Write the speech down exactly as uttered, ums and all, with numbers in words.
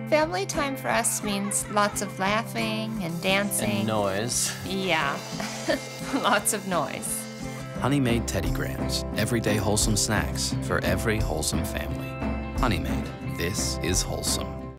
Family time for us means lots of laughing and dancing. And noise. Yeah, lots of noise. Honey Maid Teddy Grahams, everyday wholesome snacks for every wholesome family. Honey Maid, this is wholesome.